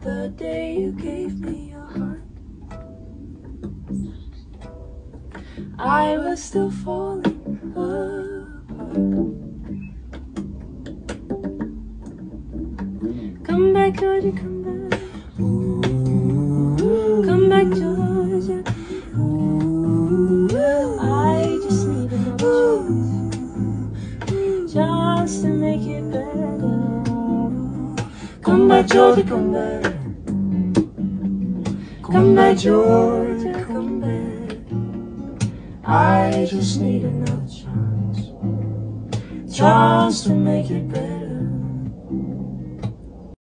the day you gave me your heart. I was still falling apart. Come back, Georgia, come back. Come back, Georgia. I just need another chance to make it better. Come back, Georgia, come back. Come back, Georgia, come back. I just need another chance to make it better.